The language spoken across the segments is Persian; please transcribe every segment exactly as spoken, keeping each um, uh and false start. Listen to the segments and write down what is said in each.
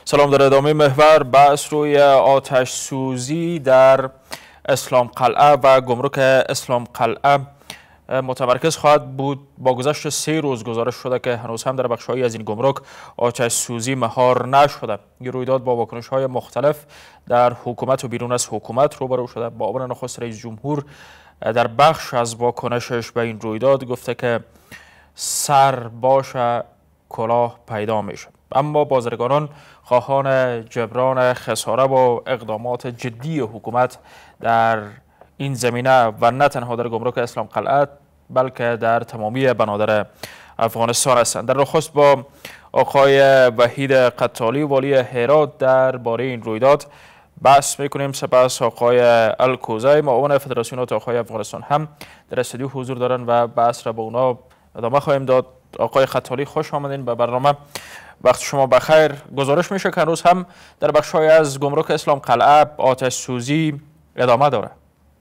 سلام. در ادامه محور بحث روی آتش سوزی در اسلام قلعه و گمرک اسلام قلعه متمرکز خواهد بود. با گذشت سه روز گزارش شده که هنوز هم در بخش‌هایی از این گمرک آتش سوزی مهار نشده. این رویداد با واکنش‌های مختلف در حکومت و بیرون از حکومت روبرو شده. با عنوان نخست رئیس جمهور در بخش از واکنشش به این رویداد گفته که سر باش کلاه پیدا میشه، اما بازرگانان خواهان جبران خساره و اقدامات جدی حکومت در این زمینه و نه تنها در گمرک اسلام قلعه بلکه در تمامی بنادر افغانستان هستند. در نخست با آقای وحید قتالی والی هرات درباره این رویداد بحث میکنیم. سپس آقای الکوزی معاون فدراسیون اتاقهای افغانستان هم در استودیو حضور دارند و بحث را با اونا ادامه خواهیم داد. آقای قتالی خوش آمدین به برنامه. وقت شما بخیر. گزارش میشه که هنوز هم در بخش‌های از گمرک اسلام قلعه آتش سوزی ادامه داره.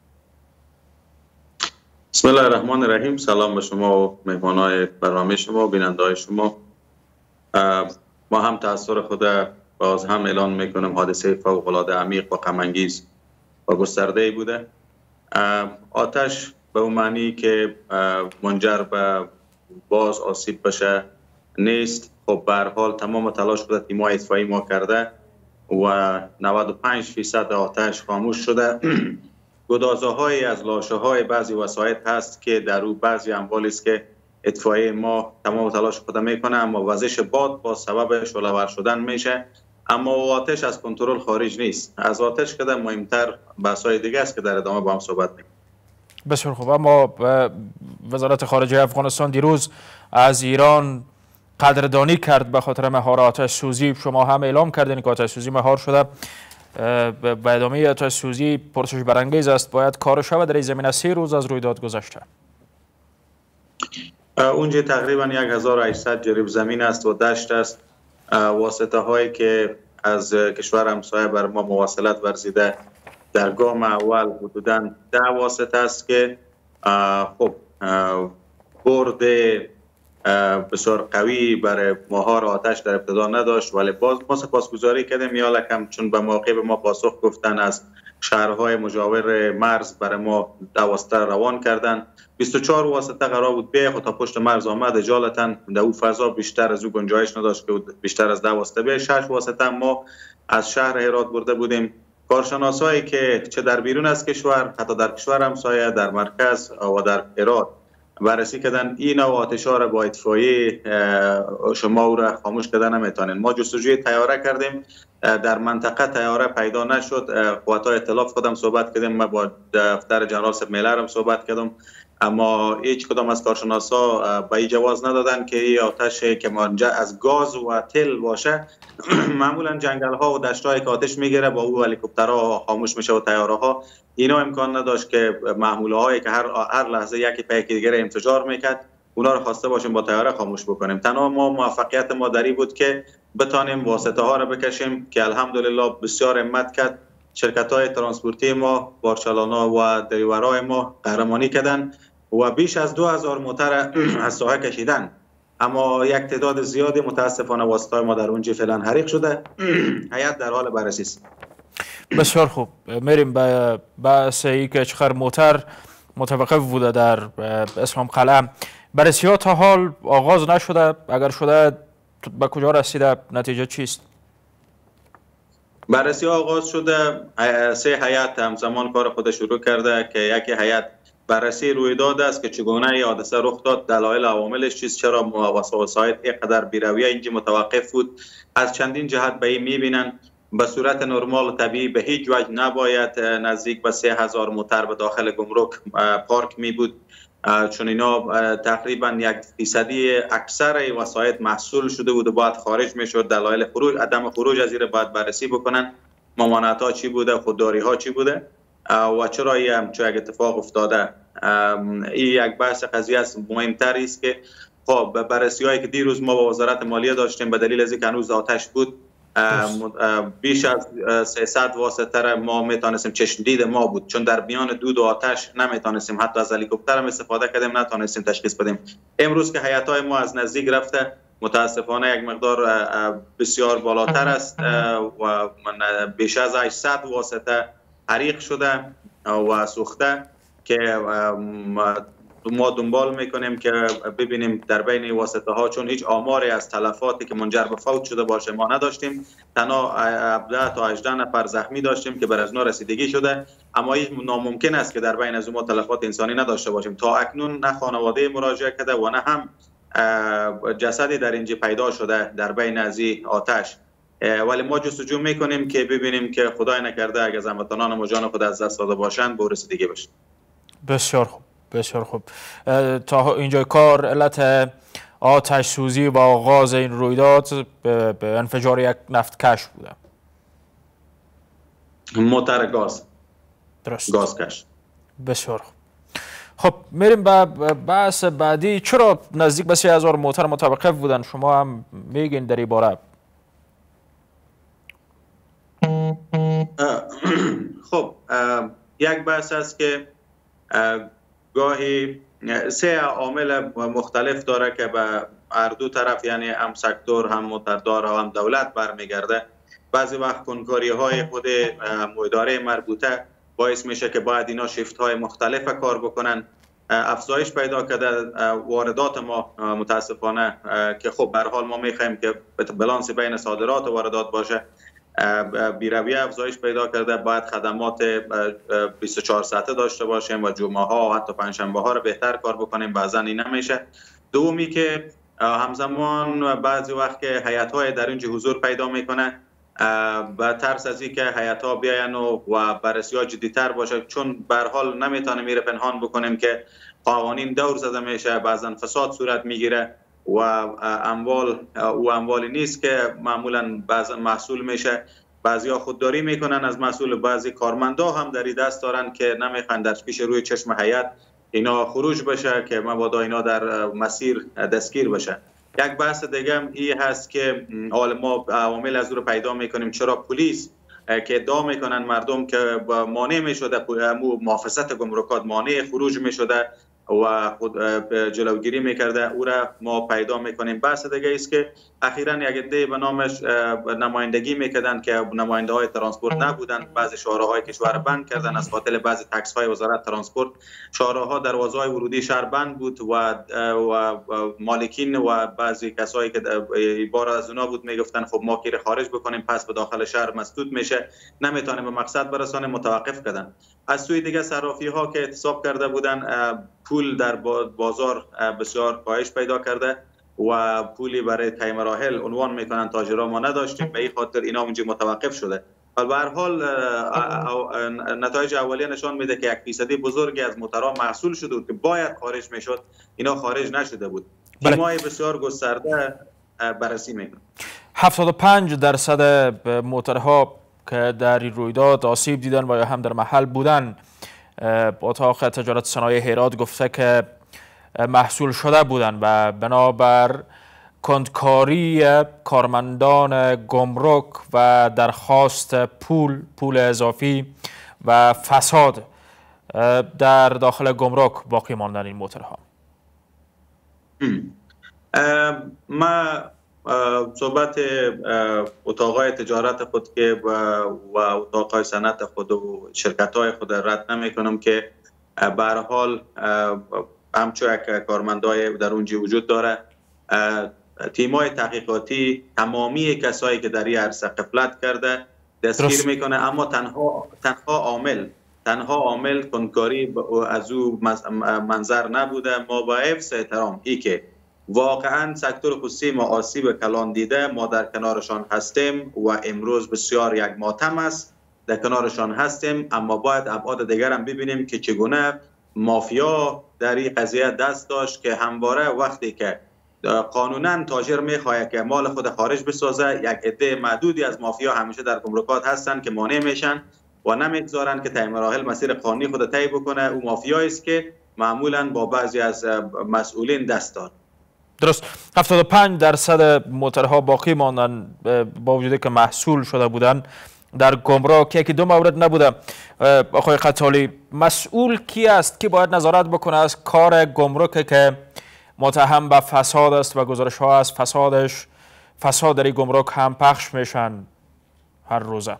بسم الله الرحمن الرحیم. سلام به شما و مهمانای برنامه شما و بیننده‌های شما. ما هم تأثیر خود باز هم اعلان میکنم حادثه فوق‌العاده عمیق و غم‌انگیز و گسترده بوده. آتش به اون معنی که منجر به باز آسیب بشه نیست. خب به هر حال تمام تلاش خود تیم‌های اطفایی ما کرده و نود و پنج فیصد آتش خاموش شده. گدازه‌های از لاشه‌های بعضی وسایط هست که در او بعضی اموالی است که اطفایی ما تمام تلاش خود میکنه، اما وزش باد با سبب شعله‌ور شدن میشه. اما آتش از کنترل خارج نیست. از آتش که مهمتر بحث‌های دیگه است که در ادامه با هم صحبت می‌کنیم. بسیار خوب. اما وزارت خارجه افغانستان دیروز از ایران قدردانی کرد به خاطر مهار آتش سوزی. شما هم اعلام کردین که آتش سوزی مهار شده. به ادامه آتش سوزی پرسش برانگیز است باید کار شود در این زمینه. سه روز از رویداد گذشته. اونجا تقریبا هزار و هشتصد جریب زمین است و دشت است. واسطه هایی که از کشور همسایه بر ما مواصلت ورزیده در گام اول حدوداً ده واسطه است که خب برد بسیار قوی برای مهار آتش در ابتدا نداشت، ولی باز ما سپاسگزاری کردیم یا لکم چون به موقع به ما پاسخ گفتن از شهرهای مجاور مرز برای ما ده واسطه روان کردن. بیست و چهار واسطه قرار بود بیه خود تا پشت مرز آمد. اجالتا در او فضا بیشتر از او گنجایش نداشت که بیشتر از ده واسطه بیه. شش واسطه ما از شهر هرات برده بودیم. کارشناسایی که چه در بیرون از کشور حتی در کشور همسایه در مرکز و در هرات بررسی کردن این نوع آتش‌ها را با اطفایی شما او را خاموش کردن نمیتونین. ما جستجوی طیاره کردیم در منطقه طیاره پیدا نشد. قوت‌های ائتلاف خودم صحبت کردیم، ما با دفتر جنرال سب میلر هم صحبت کردم، اما هیچ کدام از کارشناسا به این جواز ندادن که این آتش که منجر از گاز و تل باشه. معمولا جنگل ها و دشت هایی که آتش میگیره با او هلیکوپترها خاموش میشه و طیاره ها، اینا امکان نداشت که محموله هایی که هر هر لحظه یکی پی یکی دیگه انفجار میکرد اونا رو خواسته باشیم با طیاره خاموش بکنیم. تنها ما موفقیت ما دری بود که بتانیم واسطه ها رو بکشیم که الحمدلله بسیار همت کرد. شرکت های ترانسپورتی ما، بارچلانا و دریورای ما قهرمانی کردن و بیش از دو هزار موتر از ساحه کشیدن، اما یک تعداد زیادی متاسفانه واسطه‌های ما در اونجا فعلا حریق شده. هیئت در حال بررسی است. بسیار خوب. میریم به بحث ای که چقدر موتر متوقف بوده در اسلام قلعه. بررسی ها تا حال آغاز نشده؟ اگر شده به کجا رسیده؟ نتیجه چیست؟ بررسی ها آغاز شده. سه هیئت همزمان کار خود شروع کرده که یکی هیئت بررسی رویداد است که چگونه این حادثه رخ داد، دلایل عواملش چیست، چرا وسایط اینقدر بی‌رویه اینجا متوقف بود. از چندین جهت به این می‌بینن به صورت نرمال و طبیعی به هیچ وجه نباید نزدیک به سه هزار موتر به داخل گمرک پارک می بود، چون اینا تقریبا یک فیصدی اکثر وسایط محصول شده بود و باید خارج میشد. دلایل خروج عدم خروج از این باید بررسی بکنن. ممانعت ها چی بوده، خودداری ها چی بوده و چرا این همچون یک اتفاق افتاده. این یک بحث قضیه است. مهمتر است که خب بررسی هایی که دیروز ما با وزارت مالیه داشتیم به دلیل از اینکه هنوز آتش بود بیش از سیصد واسطه ما میتونستیم، چشم دید ما بود، چون در میان دود و آتش نمیتونستیم حتی از هلیکوپتر هم استفاده کردیم، نتونستیم تشخیص بدیم. امروز که هیئت‌های ما از نزدیک رفته متاسفانه یک مقدار بسیار بالاتر است و بیش از هشتصد واسطه حریق شده و سوخته که ما دنبال میکنیم که ببینیم در بین واسطه ها، چون هیچ آماری از تلفاتی که منجر به فوت شده باشه ما نداشتیم، تنها هفده تا هجده نفر زخمی داشتیم که بر از رسیدگی شده، اما این ناممکن است که در بین از ما تلفات انسانی نداشته باشیم. تا اکنون نه خانواده مراجعه کرده و نه هم جسدی در اینجا پیدا شده در بین از این آتش، ولی ما جستجو میکنیم که ببینیم که خدای نکرده اگر هموطنان ما جان خود از دست داده باشند به رسیدگی بشه. بسیار خوب، بسیار خوب. تا اینجا کار علت آتش سوزی و آغاز این رویداد به انفجار یک نفتکش بوده. موتور گاز. درست. گازکش. بسیار خوب. خب میریم به بحث بعدی. چرا نزدیک به سه هزار موتور متوقف بودن؟ شما هم میگین در این باره. خب یک بحث است که گاهی سه عامل مختلف داره که به هر دو طرف، یعنی هم سکتور، هم موتردار و هم دولت برمیگرده. بعضی وقت کنکاری های خود اداره مربوطه باعث میشه که باید اینا شیفت های مختلف کار بکنن. افزایش پیدا کرده واردات ما متاسفانه که خب به هر حال ما میخوایم که بالانس بین صادرات و واردات باشه، بیرویه افزایش پیدا کرده. باید خدمات بیست و چهار ساعته داشته باشیم و جمعه ها و حتی پنجشنبه ها رو بهتر کار بکنیم، بعضا این نمیشه. دومی که همزمان بعضی وقت که هیئت های در اینجا حضور پیدا میکنه با ترس از این که هیئت ها بیاین و بررسی ها جدی‌تر باشه، چون به هر حال نمیتونیم میره پنهان بکنیم که قوانین دور زده میشه، بعضا فساد صورت میگیره و اموال او اموالی نیست که معمولا بعضا محصول میشه. بعضیا خودداری میکنن از محصول، بعضی کارمندا هم در دست دارن که نمیخوان در پیش روی چشم هیئت اینا خروج بشه که مبادا اینا در مسیر دستگیر بشه. یک بحث دیگه هم این هست که ما عوامل از رو پیدا میکنیم چرا پلیس که ادعا میکنن مردم که مانع میشده، محافظت گمرکات مانع خروج میشده و خود جلوگیری میکرده، او را ما پیدا میکنیم. بحث دیگه است که اخیراً یک عده به نامش نمایندگی میکردن که نماینده های ترانسپورت نبودن، بعضی شاهراهای کشور بند کردن از خاطر بعضی تکس های وزارت ترانسپورت. شاهراها دروازه های ورودی شهر بند بود و و مالکین و بعضی کسایی که عبارت از اونا بود میگفتن خب ما کی خارج بکنیم، پس به داخل شهر مسدود میشه، نمیتونیم به مقصد برسانیم، متوقف کردن. از سوی دیگه صرافی ها که اعتصاب کرده بودن، پول در بازار بسیار کاهش پیدا کرده و پولی برای طی مراحل عنوان میکنن تاجرها ما نداشتیم، به این خاطر اینا اونجا متوقف شده. ولی به هر حال نتایج اولیه نشان میده که یک فیصدی بزرگی از موترها محصول شده بود که باید خارج میشد، اینا خارج نشده بود. تیمای بسیار گسترده بررسی میکنن. هفتاد و پنج درصد موترها که در این رویداد آسیب دیدن و یا هم در محل بودن، اتاق تجارت صنایع هرات گفته که محصول شده بودن و بنابر کندکاری کارمندان گمرک و درخواست پول پول اضافی و فساد در داخل گمرک باقی ماندن این موترها. ما صحبت اتاقای تجارت خود که و اتاقای صنعت خود و شرکت های خود رد نمی کنم که به هر حال همچون یک کارمندای در اونجا وجود داره. تیمای تحقیقاتی تمامی کسایی که در این عرصه غفلت کرده دستگیر میکنه، اما تنها تنها عامل تنها عامل کنکاری از او منظر نبوده. ما با حفظ احترام ای که واقعا سکتور خصوصی ما آسیب کلان دیده، ما در کنارشان هستیم و امروز بسیار یک ماتم است، در کنارشان هستیم، اما باید ابعاد دیگر هم ببینیم که چگونه مافیا در این قضیه دست داشت که همواره وقتی که قانونا تاجر میخواد که مال خود خارج بسازه، یک عده معدودی از مافیا همیشه در گمرکات هستن که مانع میشن و نمیگذارن که طی مراحل مسیر قانونی خود طی بکنه. او مافیایی است که معمولا با بعضی از مسئولین دست داد. درست. هفتاد و پنج درصد موترها باقی ماندن با وجود که محصول شده بودن در گمرک. یکی دو مورد نبوده. آقای قتالی، مسئول کی است که باید نظارت بکنه از کار گمرک که متهم به فساد است و گزارش ها از فسادش فساد در گمرک هم پخش میشن هر روزه.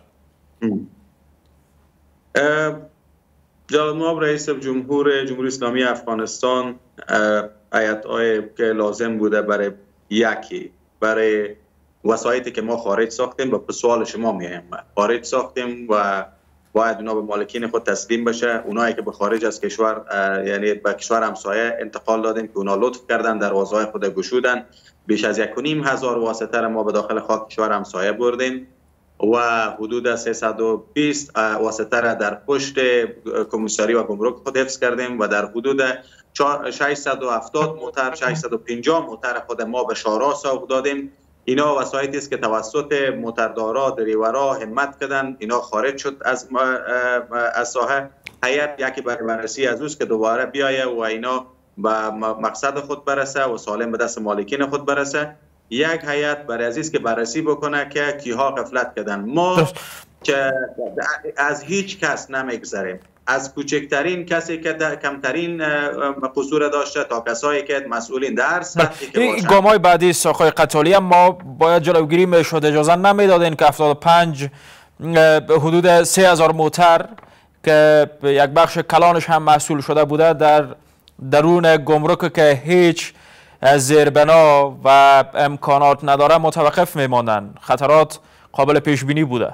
جناب رئیس جمهور جمهوری اسلامی افغانستان هیئت‌های که لازم بوده برای یکی برای وسایتی که ما خارج ساختیم و به سوال شما میایم خارج ساختیم و باید اونا به مالکین خود تسلیم بشه. اونایی که به خارج از کشور یعنی به کشور همسایه انتقال دادیم که اونا لطف کردن دروازه‌های خود گشودن. بیش از یک و نیم هزار واسطه ما به داخل خاک کشور همسایه بردیم و حدود سیصد و بیست واسطه را در پشت کمیساری و گمرک خود حفظ کردیم و در حدود ششصد و هفتاد موتر ششصد و پنجاه موتر خود ما به شارع سوق دادیم. اینا وسایلی است که توسط موتردارا دریورا همت کردن، اینا خارج شد از از ساحه. هیئت یکی برای بررسی از اوست که دوباره بیایه و اینا به مقصد خود برسه و سالم به دست مالکین خود برسه. یک هیئت برای عزیز که بررسی بکنه که کیها غفلت کردن. ما که از هیچ کس نمیگذریم، از کوچکترین کسی که کمترین قصور داشته تا کسایی که مسئولین در سطحی که باشن. گام‌های بعدی آقای قتالی ما باید جلوگیری میشد، اجازه نمیدادین که هفتاد و پنج حدود سه هزار موتر که یک بخش کلانش هم محصول شده بوده در درون گمرک که هیچ زیربنا و امکانات نداره متوقف میماندن. خطرات قابل پیش بینی بوده.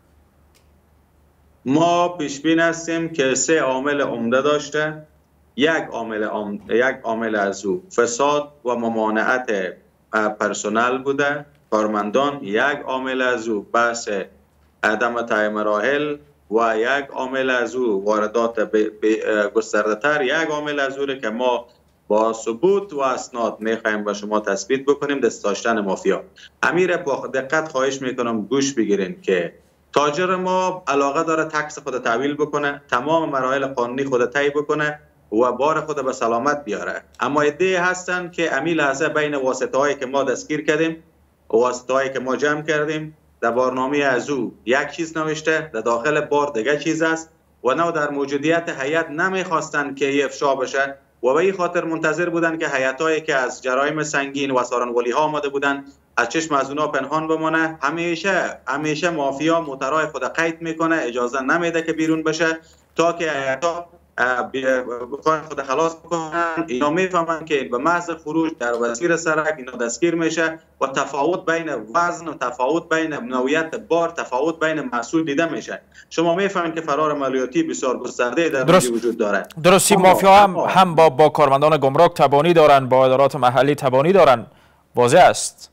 ما پیش بین هستیم که سه عامل عمده داشته. یک عامل یک عامل از او فساد و ممانعت پرسنل بوده کارمندان، یک عامل از او بحث عدم تعیین مراحل و یک عامل از او واردات گسترده تر. یک عامل از او که ما با ثبوت و اسناد میخوایم به شما تثبیت بکنیم دست داشتن مافیا. امیر با دقت خواهش میکنم گوش بگیرین که تاجر ما علاقه داره تکس خود تحویل بکنه، تمام مراحل قانونی خود طی بکنه و بار خود به سلامت بیاره. اما ایده هستن که امی لحظه بین واسطه هایی که ما دستگیر کردیم و واسطه هایی که ما جمع کردیم در بارنامه از او یک چیز نوشته، در داخل بار دیگه چیز است و نه در موجودیت هیئت نمیخواستن که افشا بشه و به این خاطر منتظر بودن که هیئت‌هایی که از جرایم سنگین و سارنولی ها آمده بودن از چشم از اونا پنهان بمانه. همیشه همیشه مافیا موترهای خود قید میکنه، اجازه نمیده که بیرون بشه تا که هیئت‌ها خود خلاص بکنن. اینا میفهمن که به محض خروج در مسیر سرک اینا دستگیر میشه و تفاوت بین وزن و تفاوت بین نوعیت بار، تفاوت بین محصول دیده میشه. شما میفهمن که فرار مالیاتی بسیار گسترده در وجود داره. درستی مافیا هم هم با با کارمندان گمرک تبانی دارن، با ادارات محلی تبانی دارن، واضح است.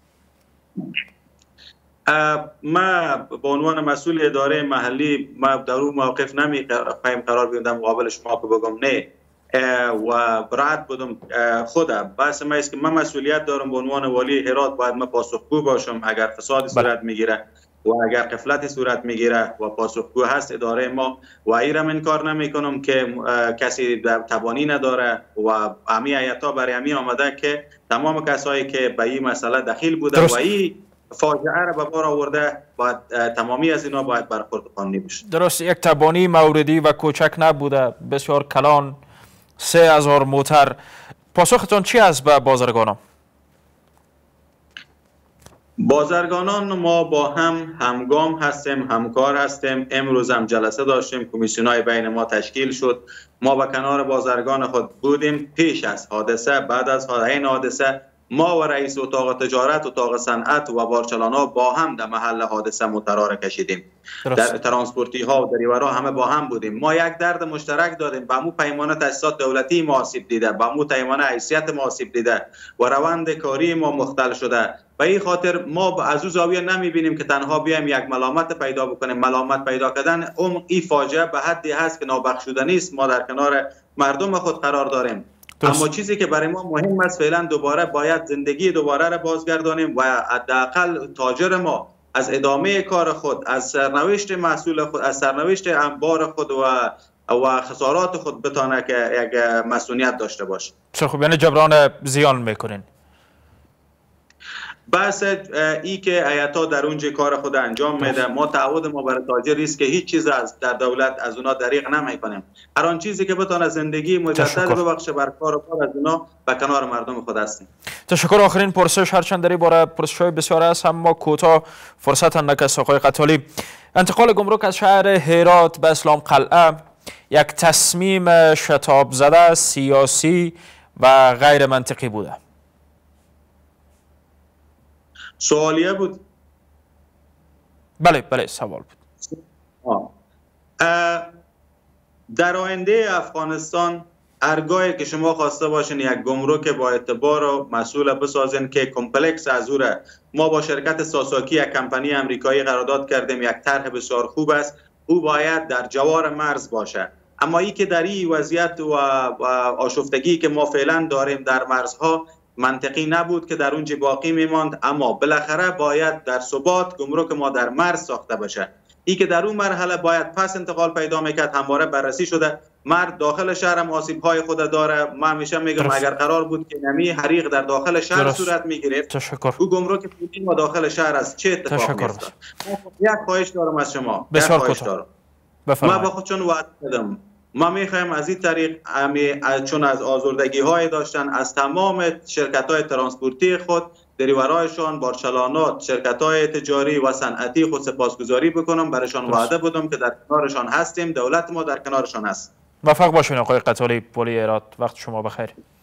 ما به عنوان مسئول اداره محلی ما در اون موقف نمیخوایم قرار بگیرم مقابل شما که بگم نه و برات بودم خودم. بس ما است که من مسئولیت دارم به عنوان والی هرات، باید ما پاسخگو باشم اگر فسادی صورت میگیره و اگر غفلتی صورت میگیره و پاسخگو هست اداره ما و ایرم انکار نمیکنم که کسی توانی نداره و امی هیئت‌ها برای امی آمده که تمام کسایی که به این مسئله دخیل بوده و این فاجعه را به بار آورده باید تمامی از اینا باید برخورد قانونی بشه. درست، یک تبانی موردی و کوچک نبوده، بسیار کلان، سه هزار موتر. پاسختون چی است به بازرگانان؟ بازرگانان ما با هم همگام هستیم، همکار هستیم. امروز هم جلسه داشتیم، کمیسیونای بین ما تشکیل شد. ما به کنار بازرگان خود بودیم پیش از حادثه، بعد از این حادثه ما و رئیس اتاق تجارت، اتاق صنعت و بارچلانا با هم در محل حادثه موترها کشیدیم. در ترانسپورتی ها و دریورها همه با هم بودیم. ما یک درد مشترک داریم. به مو پیمانه تاسیسات دولتی ما آسیب دیده، به مو پیمانه حیثیت ما آسیب دیده و روند کاری ما مختل شده. به این خاطر ما از او زاویه نمیبینیم که تنها بیایم یک ملامت پیدا بکنیم. ملامت پیدا کردن اون این فاجعه به حدی هست که نابخشودنی است. ما در کنار مردم خود قرار داریم. درست. اما چیزی که برای ما مهم است فعلا دوباره باید زندگی دوباره را بازگردانیم و حداقل تاجر ما از ادامه کار خود، از سرنوشت محصول خود، از سرنوشت انبار خود و و خسارات خود بتونه که یک مسئولیت داشته باشه. چه خوب، یعنی جبران زیان میکنین؟ بس ای که ایتا در اونجا کار خود انجام میده. ما تعهد ما برای تاجر است که هیچ چیز از در دولت از اونا دریغ نمیکنیم. هر آن چیزی که بتونه زندگی مجدد ببخشه بر کار و کار از اونا و کنار مردم خود هستیم. تشکر. آخرین پرسش هرچند در این باره پرسش‌های بسیار است اما کوتاه فرصت اندک آقای قتالی. انتقال گمرک از شهر هرات به اسلام قلعه یک تصمیم شتاب زده، سیاسی و غیر منطقی بوده. سوالیه بود؟ بله بله سوال بود. آه. در آینده افغانستان هرگاهی که شما خواسته باشین یک گمرک با اعتبار و مسئول بسازین که کمپلکس از او ما با شرکت ساساکی یک کمپانی امریکایی قرارداد کردیم، یک طرح بسیار خوب است، او باید در جوار مرز باشه. اما ای که در این وضعیت و آشفتگی که ما فعلا داریم در مرزها منطقی نبود که در اونجا باقی میماند، اما بالاخره باید در ثبات گمرک ما در مرز ساخته بشه. ای که در اون مرحله باید پس انتقال پیدا میکرد، همواره بررسی شده. مرد داخل شهر هم آسیب های خود داره. من همیشه میگم درست. اگر قرار بود که نمی حریق در داخل شهر درست. صورت میگرفت، تشکر. او گمرک پوتین و داخل شهر از چه اتفاق میافتاد؟ یک خواهش دارم از شما. بسیار کوتاه. ما با خود چون وعده دادم، ما میخوایم از این طریق چون از آزردگی های داشتن از تمام شرکت های ترانسپورتی خود، دریورایشان، بارچلانات، شرکت های تجاری و صنعتی خود سپاسگزاری بکنم. برایشان وعده بودم که در کنارشان هستیم، دولت ما در کنارشان هست. موفق باشین آقای قتالی، پلی هرات. وقت شما بخیر.